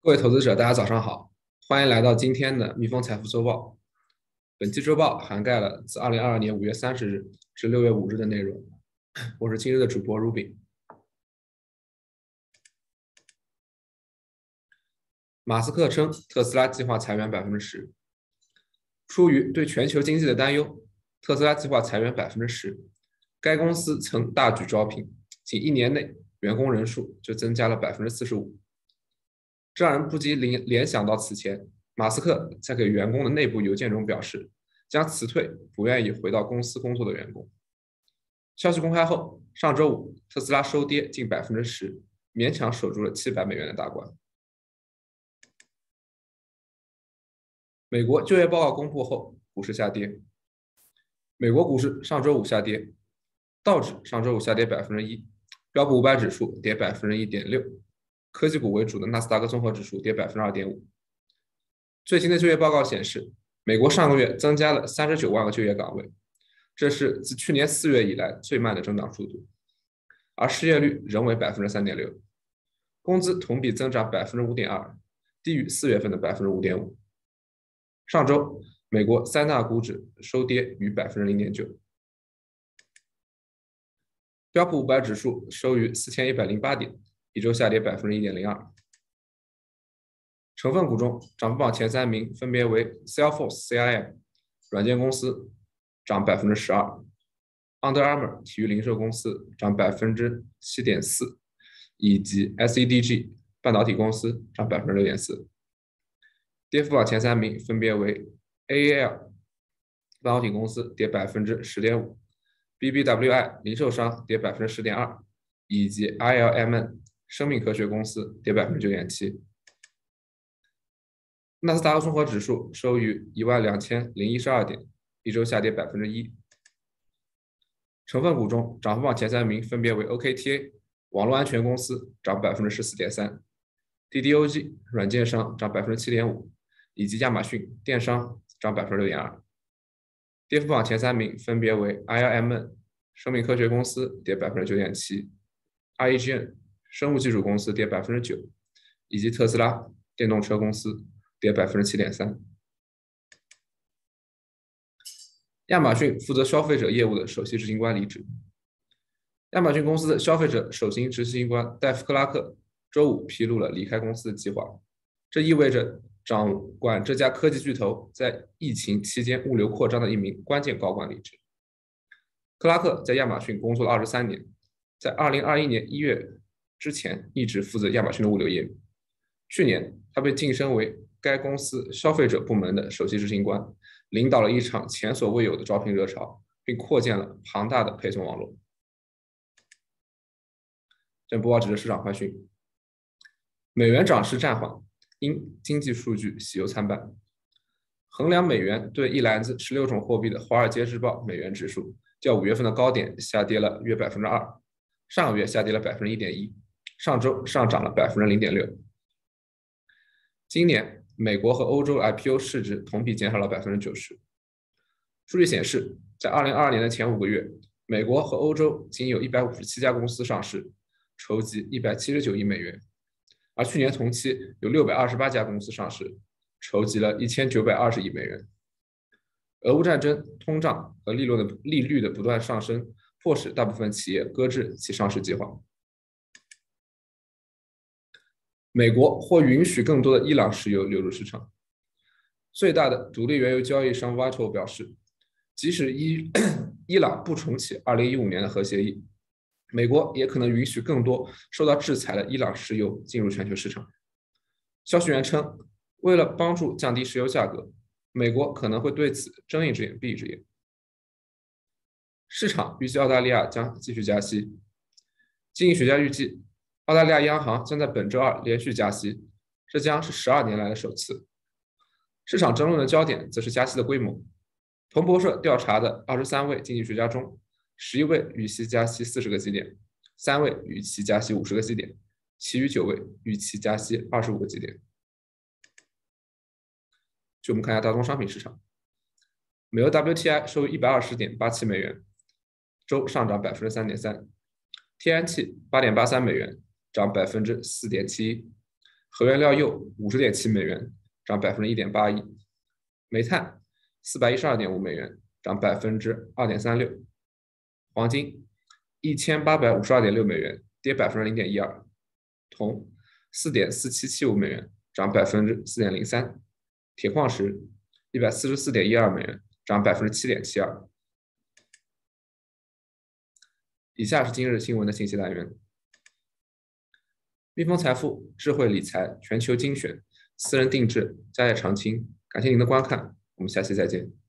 各位投资者，大家早上好，欢迎来到今天的蜜蜂财富周报。本期周报涵盖了自2022年5月30日至6月5日的内容。我是今日的主播 Ruby。马斯克称特斯拉计划裁员10%。出于对全球经济的担忧，特斯拉计划裁员10%。该公司曾大举招聘，仅1年内员工人数就增加了45%。这让人不禁联想到此前马斯克在给员工的内部邮件中表示，将辞退不愿意回到公司工作的员工。消息公开后，上周五特斯拉收跌近10%，勉强守住了$700的大关。美国就业报告公布后，股市下跌。美国股市上周五下跌，道指上周五下跌1%，标普500指数跌1.6%，科技股为主的纳斯达克综合指数跌2.5%。最新的就业报告显示，美国上个月增加了39万个就业岗位，这是自去年4月以来最慢的增长速度，而失业率仍为3.6%，工资同比增长5.2%，低于4月份的5.5%。上周，美国三大股指收跌逾0.9%，标普500指数收于4108点，一周下跌1.02%。成分股中，涨幅榜前3名分别为 Salesforce（CRM） 软件公司涨12%，Under Armour 体育零售公司涨7.4%，以及 SEDG 半导体公司涨6.4%。跌幅榜前3名分别为 AAL 半导体公司跌10.5%，BBWI 零售商跌10.2%，以及 ILMN 生命科学公司跌9.7%。纳斯达克综合指数收于12012点，一周下跌1%。成分股中，涨幅榜前3名分别为 OKTA 网络安全公司涨14.3%，DDoG 软件商涨7.5%，以及亚马逊电商涨6.2%。跌幅榜前3名分别为 ILMN 生命科学公司跌9.7%，REGN 生物技术公司跌9%，以及特斯拉电动车公司跌7.3%。亚马逊负责消费者业务的首席执行官离职。亚马逊公司的消费者首席执行官戴夫·克拉克周五披露了离开公司的计划，这意味着掌管这家科技巨头在疫情期间物流扩张的一名关键高管离职。克拉克在亚马逊工作了23年，在2021年1月之前一直负责亚马逊的物流业务。去年，他被晋升为该公司消费者部门的首席执行官，领导了一场前所未有的招聘热潮，并扩建了庞大的配送网络。正播报纸的市场快讯：美元涨势暂缓，因经济数据喜忧参半。衡量美元对一篮子16种货币的《华尔街日报》美元指数，较5月份的高点下跌了约2%，上个月下跌了1.1%，上周上涨了0.6%。今年，美国和欧洲 IPO 市值同比减少了90%。数据显示，在2022年的前5个月，美国和欧洲仅有157家公司上市，筹集179亿美元，而去年同期有628家公司上市，筹集了1920亿美元。俄乌战争、通胀和利率的不断上升，迫使大部分企业搁置其上市计划。美国或允许更多的伊朗石油流入市场。最大的独立原油交易商 Vitol 表示，即使伊朗不重启2015年的核协议，美国也可能允许更多受到制裁的伊朗石油进入全球市场。消息源称，为了帮助降低石油价格，美国可能会对此睁一只眼闭一只眼。市场预计澳大利亚将继续加息。经济学家预计，澳大利亚央行将在本周二连续加息，这将是12年来的首次。市场争论的焦点则是加息的规模。彭博社调查的23位经济学家中，11位预期加息40个基点，3位预期加息50个基点，其余9位预期加息25个基点。就我们看一下大宗商品市场，美欧 WTI 收于120.87美元，周上涨3.3%，天然气8.83美元，涨4.71%， 核原料铀50.7美元，涨1.81%，煤炭412.5美元，涨2.36%，黄金1852.6美元，跌0.12%，铜4.4775美元，涨4.03%，铁矿石144.12美元，涨7.72%。以下是今日新闻的信息来源：蜜蜂财富、智慧理财、全球精选、私人定制、家业常青。感谢您的观看，我们下期再见。